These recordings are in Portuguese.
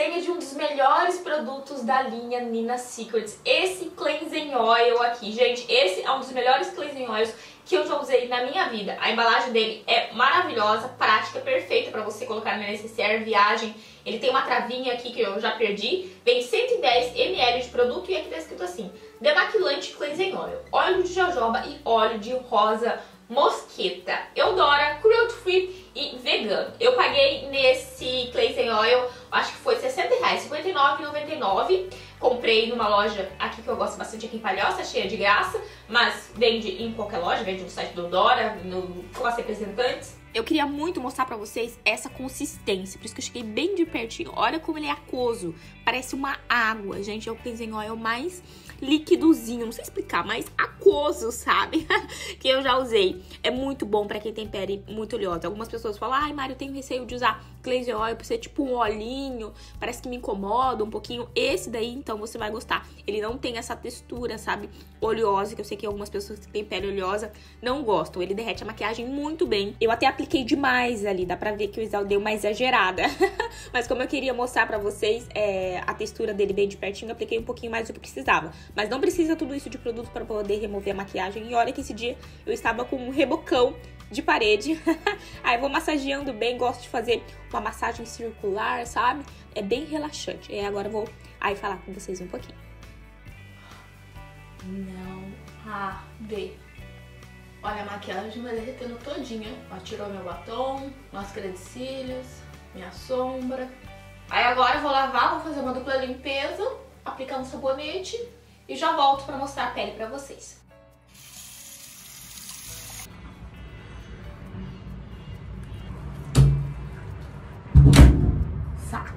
resenha de um dos melhores produtos da linha Nina Secrets. Esse Cleansing Oil aqui, gente, esse é um dos melhores Cleansing Oils que eu já usei na minha vida. A embalagem dele é maravilhosa, prática, perfeita para você colocar na necessaire, viagem. Ele tem uma travinha aqui que eu já perdi. Vem 110 ml de produto e aqui tá escrito assim: demaquilante Cleansing Oil, óleo de jojoba e óleo de rosa mosqueta, Eudora, cruelty free e vegano. Eu paguei nesse Cleansing Oil, acho que foi R$60, R$59,99. Comprei numa loja aqui que eu gosto bastante, aqui em Palhoça, cheia de graça, mas vende em qualquer loja, vende no site do Eudora, com as representantes. Eu queria muito mostrar pra vocês essa consistência, por isso que eu cheguei bem de pertinho. Olha como ele é aquoso, parece uma água, gente. É o Cleansing Oil mais líquidozinho, não sei explicar, mais aquoso, sabe? Que eu já usei. É muito bom pra quem tem pele muito oleosa. Algumas pessoas falam: ai, Mari, eu tenho receio de usar Cleansing Oil por ser tipo um olhinho, parece que me incomoda um pouquinho. Esse daí, então, você vai gostar. Ele não tem essa textura, sabe, oleosa, que eu sei que algumas pessoas que têm pele oleosa não gostam. Ele derrete a maquiagem muito bem. Eu até apliquei demais ali, dá pra ver que eu dei uma exagerada. Mas como eu queria mostrar pra vocês a textura dele bem de pertinho, eu apliquei um pouquinho mais do que precisava. Mas não precisa tudo isso de produto pra poder remover a maquiagem. E olha que esse dia eu estava com um rebocão de parede. Aí eu vou massageando bem, gosto de fazer uma massagem circular, sabe? É bem relaxante. E agora eu vou aí falar com vocês um pouquinho. Não arde. Olha a maquiagem vai derretendo todinha. Ó, tirou meu batom, máscara de cílios, minha sombra. Aí agora eu vou lavar, vou fazer uma dupla limpeza, aplicar um sabonete e já volto pra mostrar a pele pra vocês. Saco.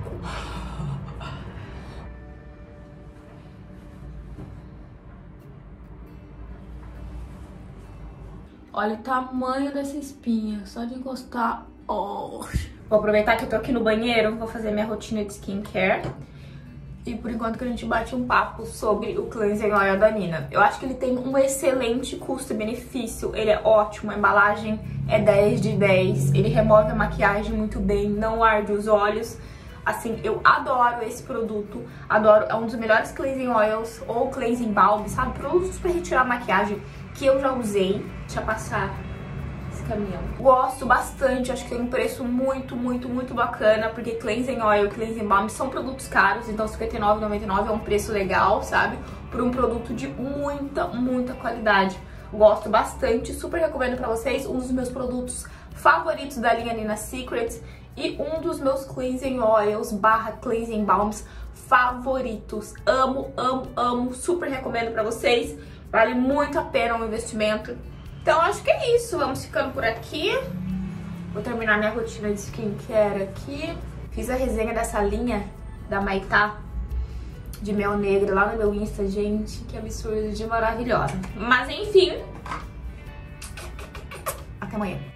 Olha o tamanho dessa espinha, só de encostar. Oh. Vou aproveitar que eu tô aqui no banheiro, vou fazer minha rotina de skincare. E por enquanto que a gente bate um papo sobre o Cleansing Oil da Nina. Eu acho que ele tem um excelente custo-benefício, ele é ótimo, a embalagem é 10 de 10, ele remove a maquiagem muito bem, não arde os olhos. Assim, eu adoro esse produto, adoro, é um dos melhores Cleansing Oils ou Cleansing Balm, sabe? Produtos pra retirar a maquiagem que eu já usei. Deixa eu passar esse caminhão. Gosto bastante, acho que tem um preço muito bacana, porque Cleansing Oil e Cleansing Balm são produtos caros, então R$59,99 é um preço legal, sabe? Por um produto de muita qualidade. Gosto bastante, super recomendo pra vocês, um dos meus produtos favoritos da linha Nina Secrets e um dos meus Cleansing Oils / Cleansing Balms favoritos. Amo, super recomendo pra vocês. Vale muito a pena o investimento. Então acho que é isso, vamos ficando por aqui. Vou terminar minha rotina de skincare aqui. Fiz a resenha dessa linha da Maitá de mel negro lá no meu Insta, gente, que absurdo de maravilhosa. Mas enfim, até amanhã.